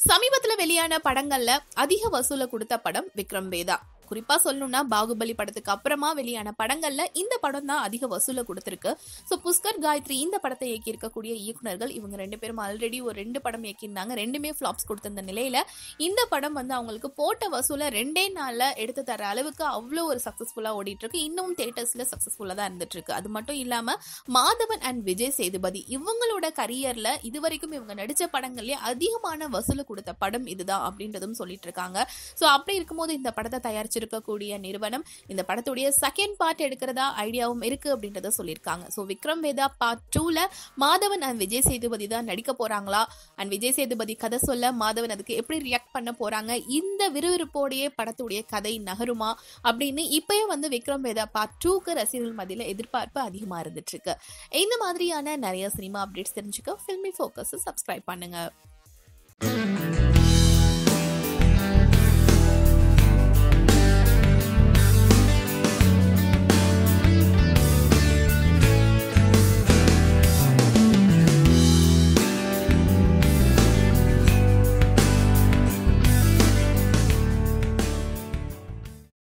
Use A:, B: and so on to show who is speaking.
A: சமீபத்துல வெளியான படங்கள்ல அதிக வசூல கொடுத்த படம் விக்ரம் வேதா. குறிப்பா சொல்லணும்னா பாகுபலி படத்துக்கு அப்புறமா வெளியான படங்கள்ல இந்த படம் தான் அதிக வசூல கொடுத்திருக்கு. சோ புஷ்கர் காயத்ரி இந்த படத்தை இயக்கி இருக்கக்கூடிய இயக்குனர்கள் இவங்க 2 பேரும் ஆல்ரெடி ஒரு 2 படம் இயக்கியிருந்தாங்க. 2மே ஃபிளாப்ஸ் கொடுத்திருந்த நிலையில இந்த படம் அவங்களுக்கு போட்ட வசூல 2 நாள்ல எடுத்து தர அளவுக்கு அவ்வளவு ஒரு சக்சஸ்ஃபுல்லா ஓடிட்டு இருக்கு. இன்னும் தியேட்டர்ஸ்ல சக்சஸ்ஃபுல்லா தான் இருந்துட்டு இருக்கு. அது மட்டும் இல்லாம மாதவன் அண்ட் விஜய் சேதுபதி இவங்களோட கரியர்ல இதுவரைக்கும் இவங்க நடிச்ச படங்கள்லயே அதிகமான வசூல கொடுத்த படம் இதுதான் அப்படின்றதும் சொல்லிட்டு இருக்காங்க. சோ அப்படி இருக்கும்போது இந்த படத்தை தயாரிச்சிருக்கக்கூடிய நிறுவனம் இந்த படத்துடைய செகண்ட் பார்ட் எடுக்கிறதா ஐடியாவும் இருக்கு அப்படின்றத சொல்லியிருக்காங்க. சோ விக்ரம் வேதா பார்ட் 2ல மாதவன் அண்ட் விஜய் சேதுபதி தான் நடிக்க போறாங்களா, அண்ட் விஜய் சேதுபதி கதை சொல்ல மாதவன் அதுக்கு எப்படி ரியாக்ட் பண்ண போறாங்க, இந்த விறுவிறுப்போடைய படத்துடைய கதை நகருமா அப்படின்னு இப்பயே விக்ரம் வேதா பார்ட் 2க்கு ரசிகர்கள் மத்தியில எதிர்பார்ப்பு அதிகமா இருந்துட்டு இருக்கு. இந்த மாதிரியான நிறைய சினிமா அப்டேட்ஸ் தெரிஞ்சுக்க ஃபில்மி ஃபோக்கஸ் சப்ஸ்கிரைப் பண்ணுங்க.